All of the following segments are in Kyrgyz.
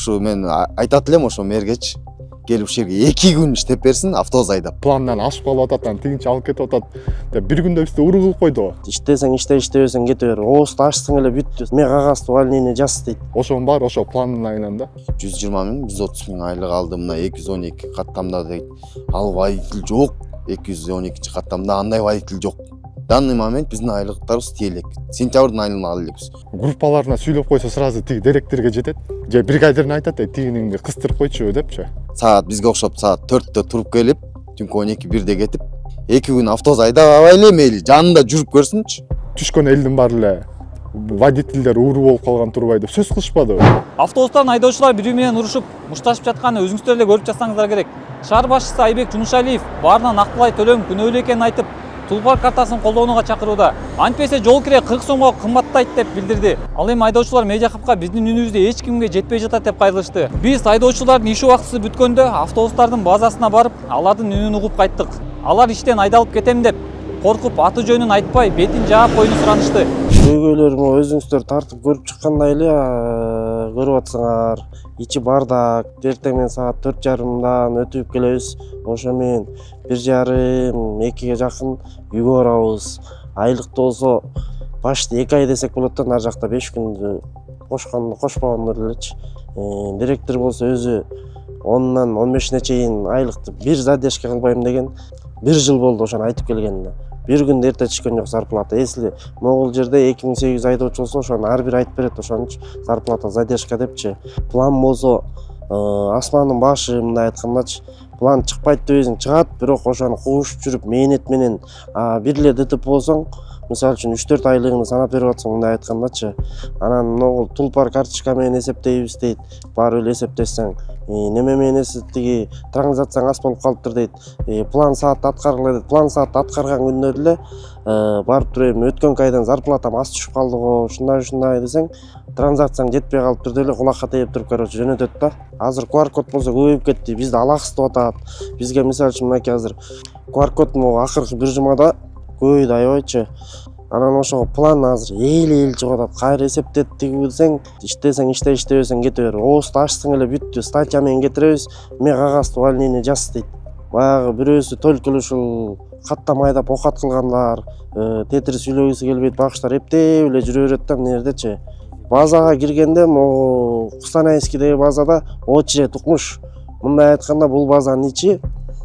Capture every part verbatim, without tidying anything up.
ушу мен айтат элем ошо мэргечи келип ушул жерге эки күн иштеп берсин, автобус айдап. Пландан ашып калып атат, анан тигинчи алып кетип атат деп бир күндө бизди уруу кылып койду. Иштесең иште, иштебесең кете бер. Оозду ачсаң эле бүттү. Мен кагазды увольнение жаз дейт. Ошонун баары ошо пландын айынан да. жүз жыйырма миң, жүз отуз миң айлык алды, мына эки жүз он эки каттамда дейт. Ал водитель жок. эки жүз он экинчи каттамда андай водитель жок. Данный момент биздин айлыктарыбыз тиелек. Сентябрдын айынан ала элекпиз. Группаларына сүйлөп койсо сразу тиги директорго жетет. Же бригадирин айтат, тигинingди кыстырып койчу депчи. Саат бизге окшоп саат төрттө туруп келип, түнкү он эки бирде кетип, эки күн автобус айдап албай эле мейли жанында жүрүп көрсүнчү. Түшкөн элдин баары эле водительдер ууруу болуп калган турбай деп сөз кылышпадыбы? Автобустан айдоочулар бири менен урушуп, мушташып жатканы өзүңүздөр эле көрүп жатсаңыздар керек. Шаар башчысы Айбек Жунушалиев баарынан Акбылай төлөм күнөөлүү экенин айтып, Тулпар картасын колдонууга чакырууда. Антпесе жол кире кырк сомго кымбаттайт деп билдирди. Ал эми айдоочулар медиа хабка биздин үнүбүздү эч кимге жетпей жатат деп кайрылышты. Биз айдоочулардын иш убактысы бүткөндө автобустардын базасына барып, алардын үнүн угуп кайттык. Алар иштен айдалып кетем деп коркуп аты жөнүн айтпай, бетин жаап коюуну суранышты. Көйгөйлөрүмө өзүңүздөр тартып көрүп чыккандай эле көрүп атсаңар. Ичи бардак. Эртең менен саат төрт жарымдан өтүп келебиз. Ошо менен бир жарым, экиге жакын үйгө барабыз. Айлыкты болсо башты эки ай десек болот да, нар жакта беш күндү кошкондо кошпогондор элечи. Директор болсо өзү ондан он бешине чейин айлыкты бир задержка кылбайм деген. Бир жыл болду ошону айтып келгенине. Бир күн эрте түшкөн жок зарплата. Если могул жерде эки миң сегиз жүз айдоочу болсо, ошону ар бир айтып берет, ошончу зарплата задержка депчи. План болсо асмандын башы, мындай айткандачы, план чыкпайт дебесиң чыгат, бирок ошону куушуп жүрүп мээнет менен бир эле ДТП болсоң, мисалы үчүн үч төрт айлыгын санап берип атсаң, мындай айткандачы, анан могул Тулпар карточка менен эсептейбиз дейт. Баары эле эсептесең, неме менен тиги транзакцияң аз болуп калыптыр дейт. План саат аткаргыла дейт. План саат аткарган күндөрү эле барып туруп өткөн айдан зарплатам аз түшүп калды го, ушундай ушундай десең, транзакцияң жетпей калыптыр деп эле кулакка тийип туруп короче жөнөтөт да. Азыр ку ар код болсо көбөйүп кетти. Бизди алаксыз деп атат. Бизге мисалы үчүн мынакей азыр ку ар код могу акыркы бир жумада көбөйдү аябайчы. Анан ошого план азыр эл-эл чыгып атат. Кайра эсептет тиги десең, иштесең иште, иштебесең кете бер. Оозду ачсаң эле бүттү. Статья менен кетиребиз. Мен кагазды увольнение жаз дейт. Баягы бирөөсү только ушул каттам айдап окат кылгандар, тетир сүйлөгүсү келбейт багыштар эптеп эле жүрө берет да мына жердечи. Базага киргенде могу Кустанайскидеги базада очередь укмуш. Мындай айтканда бул базанын ичи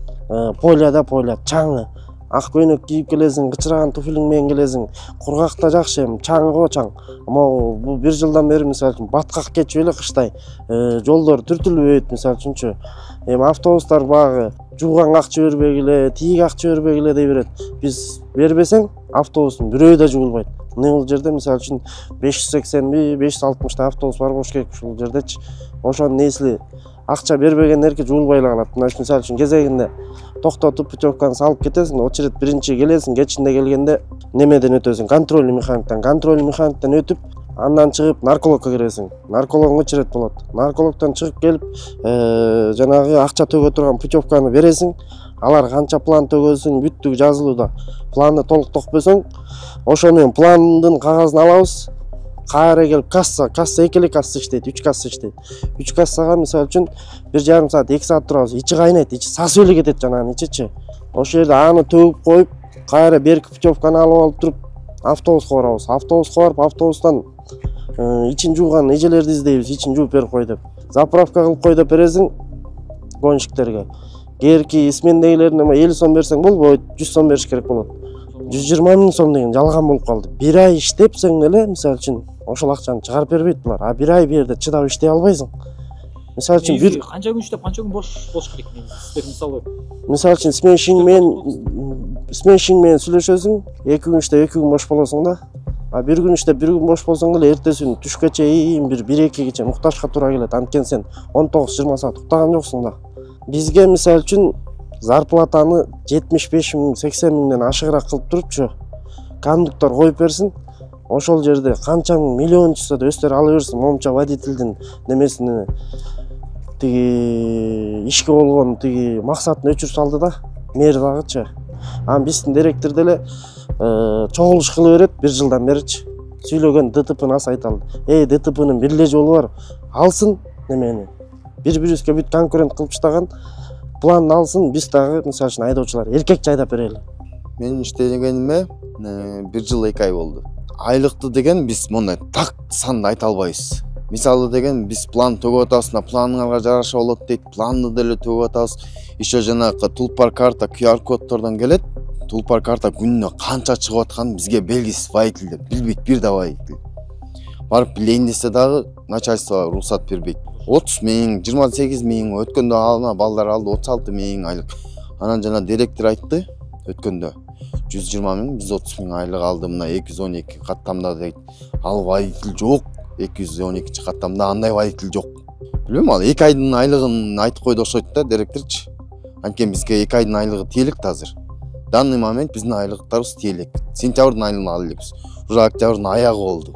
поля да поля, чаңы. Ак көйнөк кийип келесиң, кычыраган туфлиң менен келесиң. Кургакта жакшы, эми чаң го чаң. Могу бул бир жылдан бери мисалы үчүн баткак кечип эле кыштай жолдор түртүлбөйт мисалы үчүнчү. Эми автобустар багы жууган акча бербей эле, тиги акча бербей эле дей берет. Биз бербесең, автобустун бирөө да жуулбайт. Мына бул жерде мисалы үчүн беш жүз сексенби, беш жүз алтымыштай автобус бар болуш керек ушул жердечи. Ошонун неси акча бербегендерге жуулбай эле калат. Мына мисалы үчүн кезегинде токтотуп путевканы салып кетесиң, очередь биринчи келесиң, кечинде келгенде немеден өтөсүң, контрольный механиктен, контрольный механиктен өтүп, андан чыгып наркологко киресиң. Наркологдун очередь болот. Наркологдон чыгып келип, жанагы акча төгө турган путевканы бересиң. Алар канча план төгөсүң, бүттүк жазылууда. Планды толук токпосоң, ошо менен пландын кагазын алабыз. Кайра келип касса, касса эки эле касса иштейт, үч касса иштейт. үч кассага мисалы үчүн бир жарым саат, эки саат турабыз. Ичи кайнайт, ичи сасып эле кетет жанагынын ичичи. Ошол жерде аны төгүп коюп, кайра берки путевканы алып алып туруп, автобуска барабыз. Автобуска барып, автобустан ичин жууган эжелерди издейбиз, ичин жууп берип кой деп. Заправка кылып кой деп бересиң гонщиктерге. Кээинки смендегилерине элүү сом берсең болбойт, жүз сом бериш керек болот. жүз жыйырма миң сом деген жалган болуп калды. Бир ай иштепсең эле, мисалы үчүн, ошол акчаны чыгарып бербейт булар. А бир ай бир жерде чыдап иштей албайсың. Мисалы үчүн бир канча күн иштеп, канча күн бош болуш керек сиздер мисалы. Мисалы үчүн сменщик менен сменщик менен сүйлөшөсүң, эки күн иштеп, эки күн бош болосуң да. А бир күн иштеп, бир күн бош болсоң эле эртеси күнү түшкө чейин бир бир экиге чейин укташка туура келет. Анткени сен он тогуз жыйырма саат уктаган жоксуң да. Бизге мисалы үчүн зарплатаны жетимиш беш миң, сексен миңден ашыгыраак кылып турупчу кондуктор коюп берсин. Ошол жерде канча миллион чыкса да өстөр ала берсин. Момча водительдин немесини тиги ишке болгон тиги максатын өчүрүп салды да, мэр дагычы. Анан биздин директор деле чогулуш кылып берет бир жылдан беричи. Сүйлөгөн ДТПны азайталы. Эй, ДТПнын бир эле жолу бар. Алсын, немени бири бирибизге бүт конкурент кылып таштаган план алсын, биз дагы мисалы үчүн айдоочулар эркекче айдап берели. Менин иштегениме бир жыл эки ай болду. Айлыкты деген биз мондай так санды айта албайбыз. Мисалы деген биз план төгүп атабыз, планыңарга жараша болот дейт, планды деле төгүп атабыз. Ишо жанагы Тулпар карта ку ар коддордон келет. Тулпар карта күнүнө канча чыгып атканын бизге белгисиз, водительдер билбейт, бир да водитель. Барып билейин десе дагы начальство уруксат бербейт. отуз миң, жыйырма сегиз миң, өткөндө ана балдар алды отуз алты миң айлык. Анан жана директор айтты, өткөндө жүз жыйырма миң, биз отуз миң айлык алды, мына эки жүз он эки каттамда дейт. Ал водитель жок, эки жүз он экинчи каттамда андай водитель жок. Билбейм, ал эки айдын айлыгын айтып койду окшойт да директорчу. Анткени бизге эки айдын айлыгы тиелик азыр. Данный момент биздин айлыктарыбыз тиелик. Сентябрдын айлыгын ала элекпиз. Уже октябрдын аягы болду.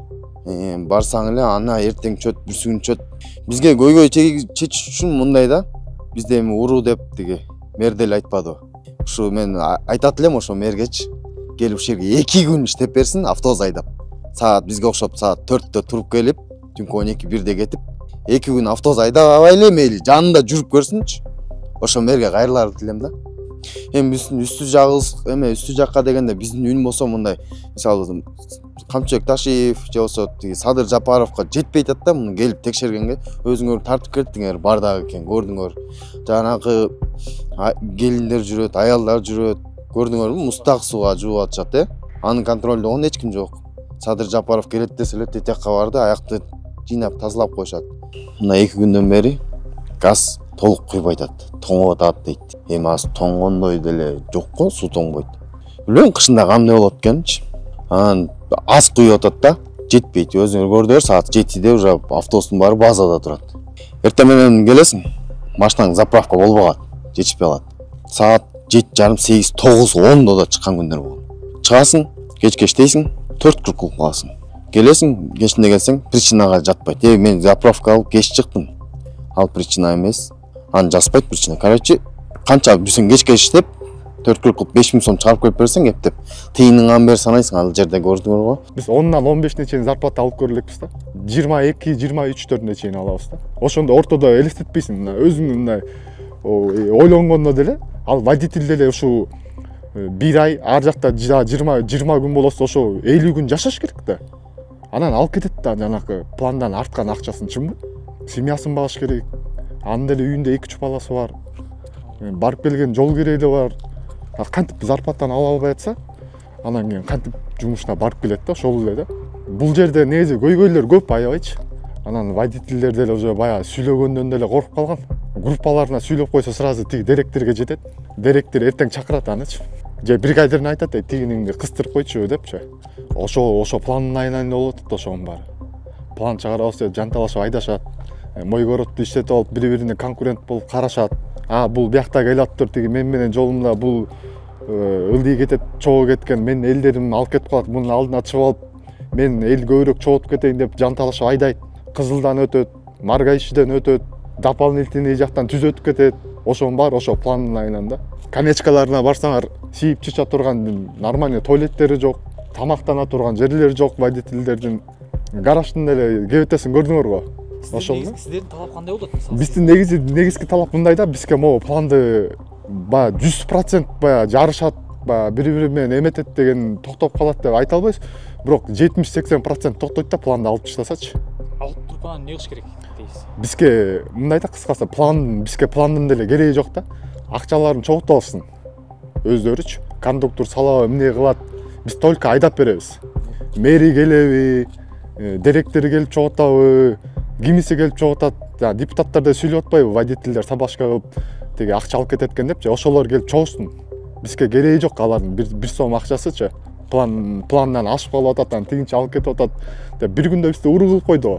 Барсаң эле ана эртең чөт, бүрсүгүн чөт. Бизге көйгөй чечиш үчүн мындай да, бизде эми уруу деп тиги мэр деле айтпадыбы. Ушу мен айтат элем ошо мэргечи. Келип ушул жерге эки күн иштеп берсин, автобус айдап. Саат бизге окшоп саат төрттө туруп келип, түнкү он эки бирде кетип, эки күн автобус айдабай эле мейли жанында жүрүп көрсүнчү. Ошо мэрге кайрыларды элем да. Эми биздин үстү жагыбыз, эме үстү жакка дегенде биздин үн болсо мындай, мисалы Камчыбек Ташиев же болсо тиги Садыр Жапаровго жетпей атат да, муну келип текшергенге өзүңөр тартып кеттиңер, бардагы экен, көрдүңөр. Жанагы келиндер жүрөт, аялдар жүрөт, көрдүңөрбү, мустак сууга жууп атышат, э? Анын контролдогон эч ким жок. Садыр Жапаров келет деселе тетекка барды, аякты жыйнап тазалап коюшат. Мына эки күндөн бери газ толук куйбай атат, тоңоп атат дейт. Эми азыр тоңгондой деле жок го, суу тоңбойт. Билбейм, кышында кандай болот экенчи. Анан аз куюп атат да, жетпейт. Өзүңөр көрдүңөр, саат жетиде уже автобустун баары базада турат. Эртең менен келесиң, машинаң заправка болбогат, жетишпей калат. Саат жети жарым, сегиз, тогуз, ондо да чыккан күндөр болгон. Чыгасың, кечке иштейсиң, төрт кырк кылып каласың. Келесиң, кечинде келсең, причинага жатпайт. Э, мен заправка алып кеч чыктым. Ал причина эмес. Аны жазбайт причина. Короче, канча бүсүң кечке иштеп, төрт кырк кылып беш миң сом чыгарып коюп берсең, эптеп, тыйыныңан бери санайсың, ал жерде көрдүңөр го. Биз ондан он бешине чейин зарплата алып көрөлекпиз да. жыйырма эки, жыйырма үчтөрүнө чейин алабыз да. Ошондо ортодо элестетпейсиң, мына өзүң мына ойлонгондо деле, ал водитель деле ушу бир ай, ар жакта жыйырма күн болосо ошо элүү күн жашаш керек да. Анан алып кетет да, жанакы пландан арткан акчасын, чынбы? Семьясын багыш керек. Анын деле үйүндө эки үч баласы бар. Барып келген жол кереги бар. Кантип зарплатаны ала албай атса, анан кийин кантип жумушуна барып келет да, ошол эле да. Бул жерде негизи көйгөйлөр көп, аябайчы. Анан водительдер деле уже баягы сүйлөгөндөн деле коркуп калган. Группаларына сүйлөп койсо сразу тиги директорге жетет. Директор эртең чакырат анычы. Же бригадирне айтат, тигиниңди кыстырып койчу депчи. Ошо ошо пландын айынан болуп атат ошонун баары. План чыгарабыз деп жанталашып айдашат. Мойгородду иштетип алып, бири-бирине конкурент болуп карашат. А, бул биякта келаптыр, тиги мен менен жолумда бул ылдый кетет, чогуу кеткен, мен элдерим алып кетип калат, мунун алдына чыгып алып, мен эл көбүрөөк чогултуп кетейин деп жанталашып айдайт. Кызылдан өтөт, маргаишиден өтөт, дополнительный жактан түз өтүп кетет. Ошонун баары ошо пландын айынан да. Конечкаларына барсаңар, сийип чыча турган нормальный туалеттери жок, тамактана турган жерлери жок водительдердин. Гараждын деле кебетесин көрдүңөр го. Ошол сиздердин талап кандай болот мисалы? Биздин негизи негизги талап мындай да, бизге могу планды баягы жүз процент баягы жарышат, баягы бири-бири менен эметет деген токтоп калат деп айта албайбыз. Бирок жетимиш сексен процент токтойт да, планды алып таштасачы. Алып туруп анан эмне кылыш керек дейсиз? Бизге мындай да, кыскасы план, бизге пландын деле кереги жок да. Акчаларын чогултуп алсын. Өздөрүчү кондуктор салабы, эмне кылат, биз только айдап беребиз. Мэри келеби, директор келип чогултабы, кимиси келип чогултат, депутаттар да сүйлөп атпайбы, водительдер сабашка кылып тиги акча алып кетет экен депчи, ошолор келип чогулсун. Бизге кереги жок алардын бир сом акчасычы. План пландан ашып калып атат, анан тигинчи алып кетип атат деп бир күндө бизди уруу кылып койду.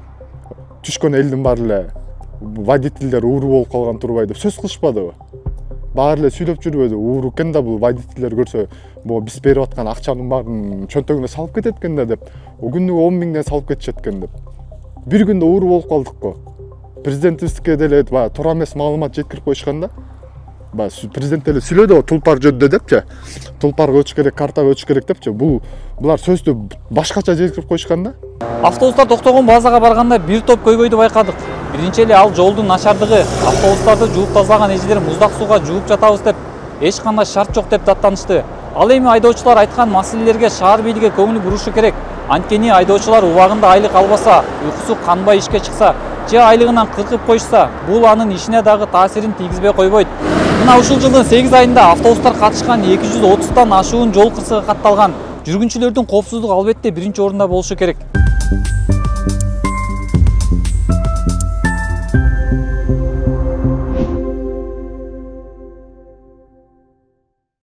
Түшкөн элдин баары эле водительдер уруу болуп калган турбай деп сөз кылышпадыбы? Баары эле сүйлөп жүрбөдү, уруу экен да бул водительдер көрсө, могу биз берип аткан акчанын баарын чөнтөгүнө салып кетет экен да деп, о күнүгө он миңден салып кетишет экен деп. Бир күндө уруу болуп калдык го. Президентибизге деле баягы туура эмес маалымат жеткирип коюшкан да. Баягы президент деле сүйлөдү го, Тулпар жөнүндө депчи. Тулпарга өтүш керек, картага өтүш керек депчи. Бул булар сөздү башкача жеткирип коюшкан да. Автобустар токтогон базага барганда бир топ көйгөйдү байкадык. биринчи эле ал жолдун начардыгы, автобустарды жууп тазалаган эжелер муздак сууга жууп жатабыз деп эч кандай шарт жок деп даттанышты. Ал эми айдоочулар айткан маселелерге шаар бийлиги көңүл бурушу керек. Анткени айдоочулар убагында айлык албаса, уйкусу канбай ишке чыкса, же айлыгынан кыркып коюшса, бул анын ишине дагы таасирин тийгизбей койбойт. Мына ушул жылдын сегиз айында автобустар катышкан эки жүз отуздан ашуун жол кырсыгы катталган. Жүргүнчүлөрдүн коопсуздугу албетте биринчи орунда болушу керек.